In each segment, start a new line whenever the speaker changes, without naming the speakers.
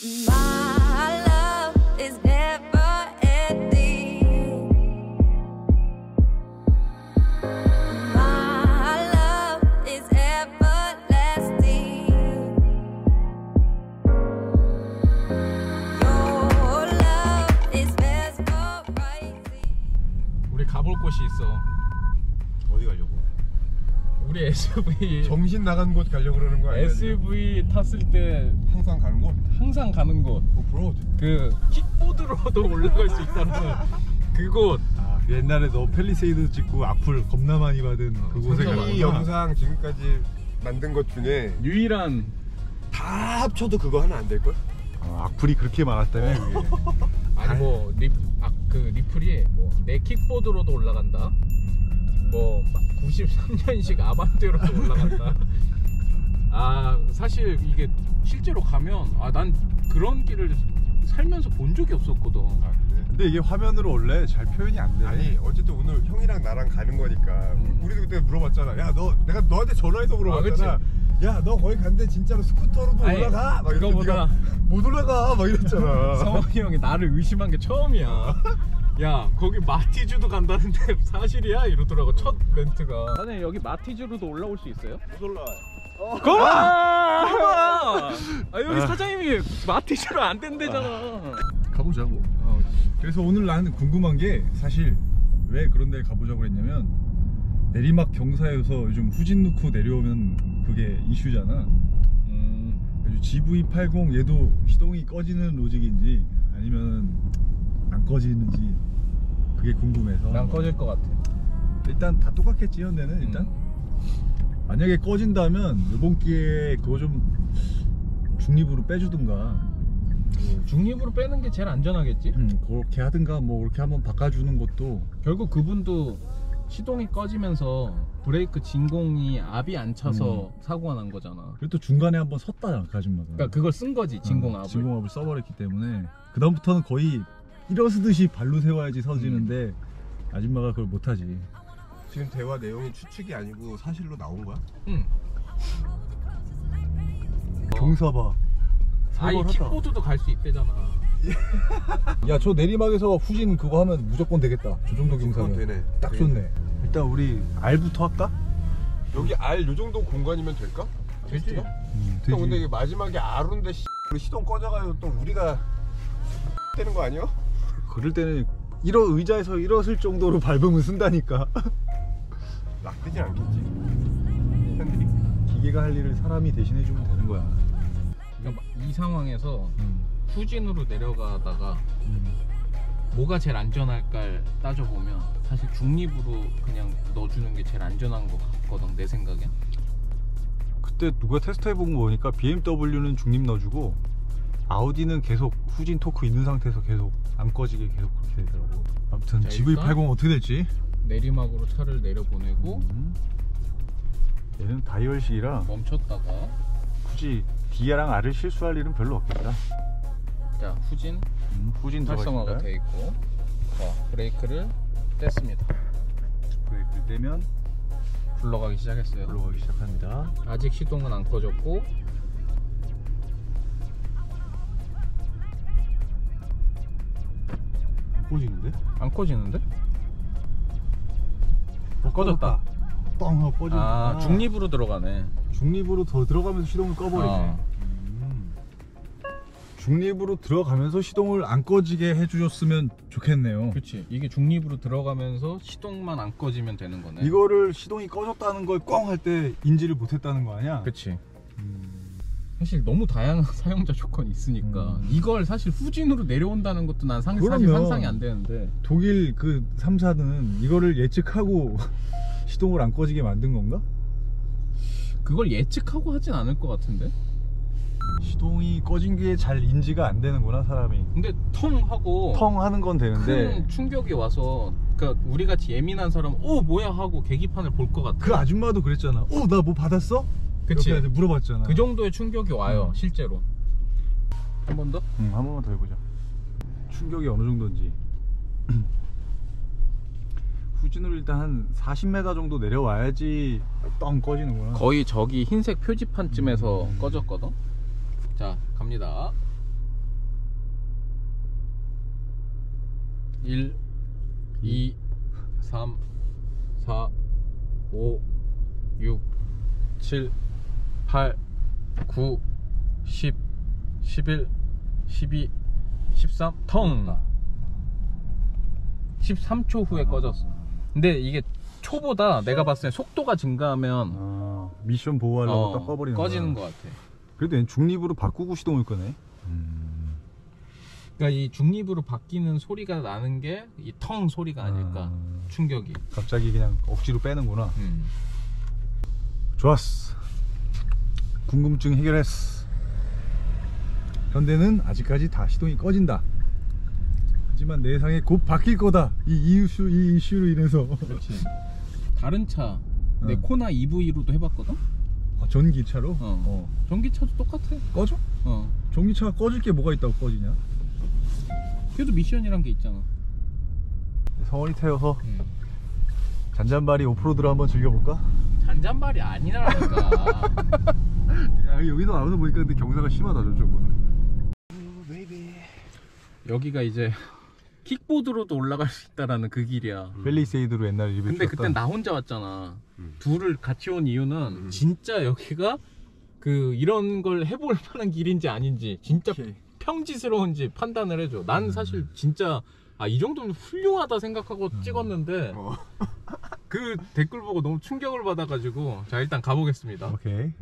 My love is never ending. My love is everlasting. Your love is mesmerizing.
우리 가볼 곳이 있어.
어디 가려고?
우리 SUV
정신 나간 곳 가려고 그러는 거 아니야?
SUV 탔을 때
항상 가는 곳?
항상 가는 곳.
오프로드.
그 킥보드로도 올라갈 수 있다는 그곳.
아, 옛날에 너 펠리세이드 찍고 악플 겁나 많이 받은 그곳에
진짜
이
가는구나.
영상 지금까지 만든 것 중에
유일한.
다 합쳐도 그거 하나 안 될걸?
악플이 그렇게 많았다며 그게.
아니 뭐 그 리플이 뭐 내 킥보드로도 올라간다. 뭐 93년식 아반떼로도 올라간다. 아 사실 이게 실제로 가면 난 그런 길을 살면서 본 적이 없었거든.
근데 이게 화면으로 원래 잘 표현이 안 돼.
아니 어쨌든 오늘 형이랑 나랑 가는 거니까 우리도 그때 물어봤잖아. 야 너 내가 너한테 전화해서 물어봤잖아. 야 너 거기 갔는데 진짜로 스쿠터로도
아니,
올라가? 막 이랬더니
그거보다
네가 못 올라가 막 이랬잖아.
성원이 형이 나를 의심한 게 처음이야. 야 거기 마티즈도 간다는데 사실이야? 이러더라고. 첫 멘트가. 사장님 여기 마티즈로도 올라올 수 있어요?
못 올라와요.
여기 사장님이 마티즈로 안 된대잖아.
가보자고. 그래서 오늘 나는 궁금한 게 사실 왜 그런 데 가보자고 했냐면 내리막 경사여서 요즘 후진 넣고 내려오면 그게 이슈잖아. GV80 얘도 시동이 꺼지는 로직인지 아니면 안 꺼지는지 그게 궁금해서.
난 꺼질 것 같아.
일단 다 똑같겠지 현대는. 일단 만약에 꺼진다면 이번 기회에 그거 좀 중립으로 빼주든가.
중립으로 빼는 게 제일 안전하겠지?
그렇게 하든가 뭐 그렇게 한번 바꿔주는 것도.
결국 그분도 시동이 꺼지면서 브레이크 진공이 압이 안 차서 사고가 난 거잖아.
그리고 또 중간에 한번 섰다 그 아줌마가.
그러니까 그걸 쓴 거지, 진공압을.
진공압을 써버렸기 때문에 그 다음부터는 거의 일어서듯이 발로 세워야지 서지는데 아줌마가 그걸 못하지.
지금 대화 내용이 추측이 아니고 사실로 나온 거야?
응.
경사 봐.
아이 킥보드도 갈 수 있대잖아.
야 저 내리막에서 후진 그거 하면 무조건 되겠다. 저 정도 경사면
되네.
딱 좋네. 일단 우리 R부터 할까?
여기 R 요 정도 공간이면 될까?
되지.
형 근데 이게 마지막에 R인데 시동 꺼져가지고 또 우리가 되는 거 아니야?
그럴 때는 의자에서 일어설 정도로 밟으면 쓴다니까.
락되진 않겠지. 핸들이.
기계가 할 일을 사람이 대신해주면 되는 거야.
그러니까 이 상황에서 후진으로 내려가다가 뭐가 제일 안전할까를 따져보면 사실 중립으로 그냥 넣어주는 게 제일 안전한 것 같거든, 내 생각엔.
그때 누가 테스트 해본 거 보니까 BMW는 중립 넣어주고 아우디는 계속 후진 토크 있는 상태에서 계속 안 꺼지게 계속 그렇게 되더라고. 아무튼
자,
GV80 어떻게 될지.
내리막으로 차를 내려보내고
얘는 다이얼식이라
멈췄다가
굳이 D랑 R을 실수할 일은 별로 없겠다.
자 후진
후진
활성화가
들어가
돼 있고, 자 브레이크를 뗐습니다.
브레이크를 떼면
굴러가기 시작했어요.
올라가기 시작합니다.
아직 시동은 안 꺼졌고,
안 꺼지는데?
안 꺼지는데?
꺼졌다. 뻥 하고 꺼지네.
중립으로 들어가네.
중립으로 더 들어가면서 시동을 꺼버리네. 중립으로 들어가면서 시동을 안 꺼지게 해주셨으면 좋겠네요.
그렇지. 이게 중립으로 들어가면서 시동만 안 꺼지면 되는 거네.
이거를 시동이 꺼졌다는 걸 꽝 할 때 인지를 못했다는 거 아니야?
그렇지. 사실 너무 다양한 사용자 조건이 있으니까 이걸 사실 후진으로 내려온다는 것도 난 사실 상상이 안 되는데.
독일 그 3사는 이거를 예측하고 시동을 안 꺼지게 만든 건가?
그걸 예측하고 하진 않을 것 같은데?
시동이 꺼진 게 잘 인지가 안 되는구나 사람이.
근데 텅 하고
텅 하는 건 되는데
큰 충격이 와서, 그러니까 우리 같이 예민한 사람은 뭐야 하고 계기판을 볼 것 같아.
그 아줌마도 그랬잖아. 나 뭐 받았어?
그치.
이렇게 물어봤잖아.
그 정도의 충격이 와요 실제로. 한 번 더?
한 번만 더 해보자. 충격이 어느 정도인지. 후진으로 일단 한 40m 정도 내려와야지 뻥 꺼지는구나.
거의 저기 흰색 표지판쯤에서 꺼졌거든. 자 갑니다. 1 2 3 4 5 6 7 8 9 10 11 12 13 텅 13초 후에 꺼졌어. 근데 이게 초보다 내가 봤을 때 속도가 증가하면
미션 보호하려고 딱 꺼버리는
꺼지는
거야.
것 같아.
그래도 얘는 중립으로 바꾸고 시동을 끄네.
그러니까 이 중립으로 바뀌는 소리가 나는 게 이 텅 소리가 아닐까. 충격이.
갑자기 그냥 억지로 빼는구나. 좋았어. 궁금증 해결했어. 현대는 아직까지 다 시동이 꺼진다. 하지만 내 예상에 곧 바뀔 거다. 이 이슈로 인해서.
그렇지. 다른 차 내 코나 EV로도 해봤거든.
전기차로?
전기차도 똑같아.
꺼져? 전기차가 꺼질 게 뭐가 있다고 꺼지냐?
그래도 미션이란 게 있잖아.
성원이 태워서 잔잔바리 오프로드를 한번 즐겨볼까?
잔잔발이 아니라니까.
야, 여기서 나오는 보니까 근데 경사가 심하다 저쪽은.
여기가 이제 킥보드로도 올라갈 수 있다라는 그 길이야.
벨리세이드로 옛날에 리뷰
근데 그땐 나 혼자 왔잖아. 둘을 같이 온 이유는 진짜 여기가 그 이런 걸 해볼 만한 길인지 아닌지 진짜 평지스러운지 판단을 해줘. 난 사실 진짜 이 정도면 훌륭하다 생각하고 찍었는데 그 댓글 보고 너무 충격을 받아가지고 자 일단 가보겠습니다.
오케이.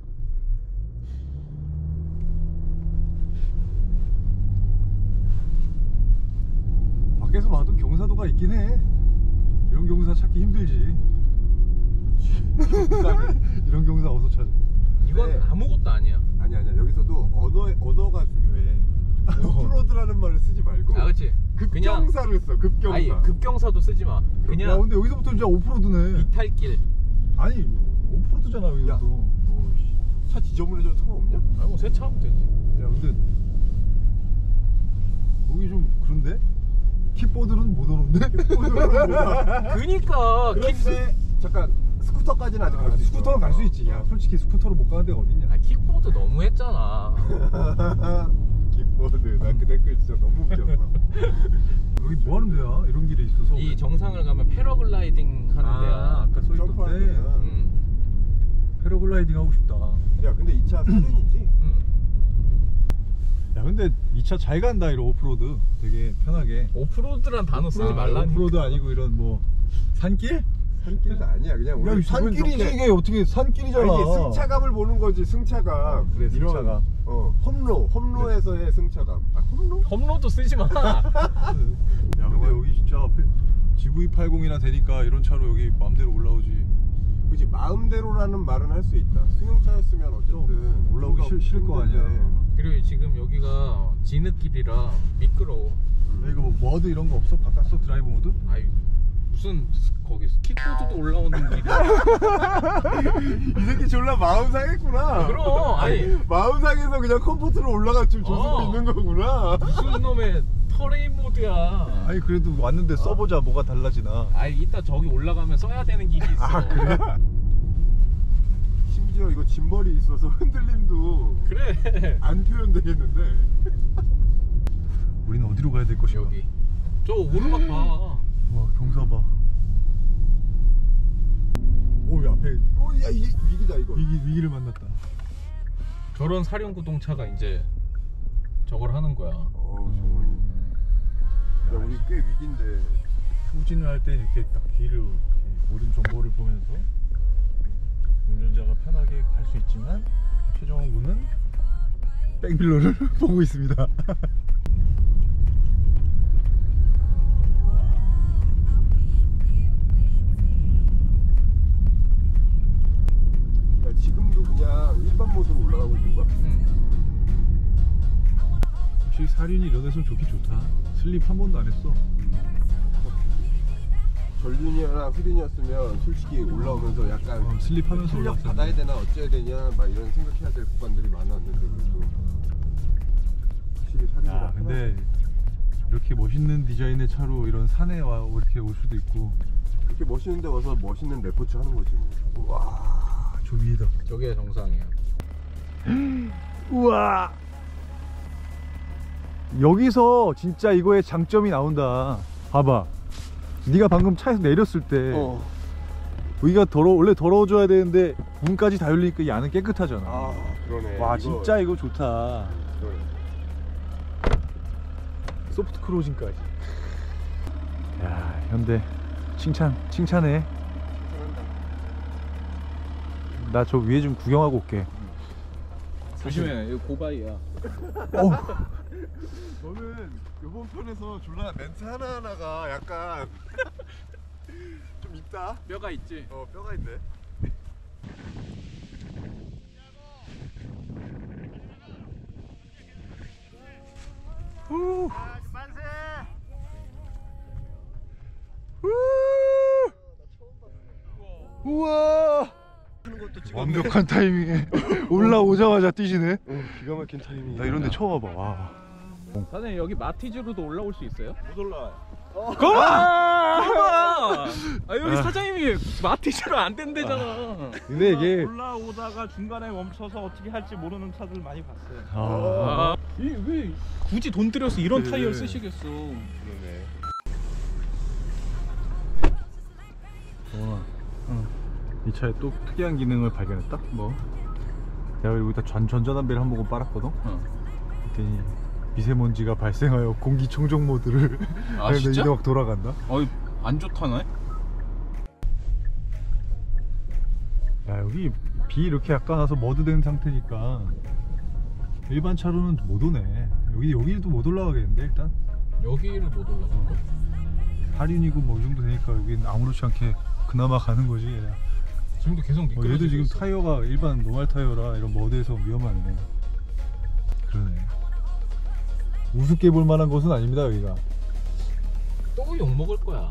밖에서 봐도 경사도가 있긴 해. 이런 경사 찾기 힘들지. 이런 경사 어디서 찾아?
이건
네.
아무것도 아니야.
아니야 여기서도 언어가 중요해. 오프로드라는 말을 쓰지 말고
그렇지.
급경사를 써. 급경사.
아니 급경사도 쓰지 마. 그냥
야 근데 여기서부터 진짜 오프로드네.
비탈길.
아니 오프로드잖아 여기도.
야, 차 지저분해져도 상관없냐?
아니 뭐 세차하면 되지.
야 근데 여기 좀 그런데? 킥보드는 못 오는데?
킥보드로는 뭐야?
그니까
그런데 잠깐 스쿠터까지는 아직 갈 수 있어.
스쿠터는 갈 수 있지. 야 솔직히 스쿠터로 못 가는 데가 어딨냐?
킥보드 너무 했잖아.
킥보드. 나 그 댓글 진짜 너무 웃겼어.
여기 뭐 하는 데야? 이런 길에 있어서.
이 정상을 가면 패러글라이딩 하는 데야.
아까 써
점프하는
있던데.
데야.
패러글라이딩 하고 싶다.
야 근데 이 차 사륜이지?
야 근데 이 차 잘 간다 이런 오프로드. 되게 편하게.
오프로드란 단어 쓰지 말라니까.
오프로드 아니고 이런 뭐 산길?
산길도 아니야. 그냥
야
우리
산길이지 이게 어떻게 산길이잖아.
아니, 이게 승차감을 보는 거지. 승차감.
그래,
이런,
승차감.
홈로에서의 승차감. 홈로?
홈로도 쓰지 마.
야 근데 여기 진짜 GV80이나 되니까 이런 차로 여기 마음대로 올라오지.
그치, 마음대로라는 말은 할 수 있다. 승용차였으면 어쨌든
올라오기 싫을 거 아니야.
그리고 지금 여기가 진흙길이라 미끄러워.
야, 이거 뭐 머드 이런 거 없어? 바꿨어? 드라이브 모드?
아이 무슨 거기 킥보드도 올라오는 길이야.
이 새끼 졸라 마음 상했구나.
그럼 아니
마음 상해서 그냥 컴포트로 올라갈 줄 줄 수도 있는 거구나.
무슨 놈의 터레인 모드야.
아니 그래도 왔는데 써보자 뭐가 달라지나.
아이 이따 저기 올라가면 써야 되는 길이 있어.
그래?
심지어 이거 짐벌이 있어서 흔들림도
그래.
안 표현되겠는데.
우리는 어디로 가야 될 것인가?
여기 저 오르막 봐.
와 경사 봐.
오, 야, 앞에. 야, 이게 위기다, 이거.
위기를 만났다.
저런 사륜구동차가 이제 저걸 하는 거야.
정원이. 야, 우리 꽤 위기인데.
후진을 할 때 이렇게 딱 뒤를 이렇게 모든 정보를 보면서 운전자가 편하게 갈 수 있지만 최정원 군은 백밀러를 보고 있습니다.
야, 지금도 그냥 일반 모드로 올라가고 있는 거야?
역시 사륜이 이런 데서 좋긴 좋다. 슬립 한 번도 안 했어.
전륜이나 후륜이었으면 솔직히 올라오면서 약간
슬립하면서
탄력
올라왔었는데.
받아야 되나 어째야 되냐 막 이런 생각해야 될 구간들이 많았는데 그래도 확실히 사륜이라.
야 근데 이렇게 멋있는 디자인의 차로 이런 산에 와 이렇게 올 수도 있고.
이렇게 멋있는데 와서 멋있는 레포츠 하는 거지 뭐.
와, 저 위에다.
저게 정상이야.
우와. 여기서 진짜 이거의 장점이 나온다. 봐봐. 네가 방금 차에서 내렸을 때 여기가 원래 더러워져야 되는데 문까지 다 열리니까 이 안은 깨끗하잖아.
아 그러네.
와
이거
진짜 이거 좋다.
그러네.
소프트 크로징까지. 야 현대 칭찬해. 나 저 위에 좀 구경하고 올게.
조심해, 이거 고바이야.
너는 이번 편에서 졸라 멘트 하나하나가 약간 좀 있다.
뼈가 있지.
뼈가 있네.
우와
하는 것도 찍었네.
완벽한 타이밍에 올라오자마자 뛰시네.
기가 막힌 타이밍.
나 이런데 처음 와봐. 와.
사장님 여기 마티즈로도 올라올 수 있어요?
못 올라와요.
아 여기 사장님이 마티즈로 안 된대잖아.
근데 이게
올라오다가 중간에 멈춰서 어떻게 할지 모르는 차들 많이 봤어요.
왜 굳이 돈 들여서 이런
그래.
타이어를 쓰시겠어?
그러네.
이 차에 또 특이한 기능을 발견했다. 뭐? 내가 여기다 전자담배를 한 모금 빨았거든. 그랬더니 미세먼지가 발생하여 공기청정 모드를
아, 진짜?
이게 막 돌아간다.
안 좋다네.
야 여기 비 이렇게 약간 와서 머드된 상태니까 일반 차로는 못 오네. 여기도 못 올라가겠는데 일단
여기를 못 올라간 거?
할인이고 뭐 이 정도 되니까 여기는 아무렇지 않게 그나마 가는 거지. 그냥.
지금도 계속 미끄러지고
얘도 지금
있어.
타이어가 일반 노말 타이어라 이런 머드에서 위험하네. 그러네. 우습게 볼 만한 곳은 아닙니다 여기가.
또 욕 먹을 거야.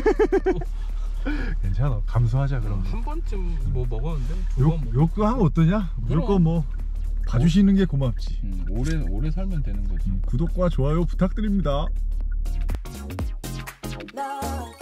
괜찮아. 감수하자 그럼.
한 번쯤 뭐 먹었는데 두 번 먹.
욕도 하면 어떠냐? 무조건 뭐 봐주시는 게 고맙지.
오래 살면 되는 거지.
구독과 좋아요 부탁드립니다.
Love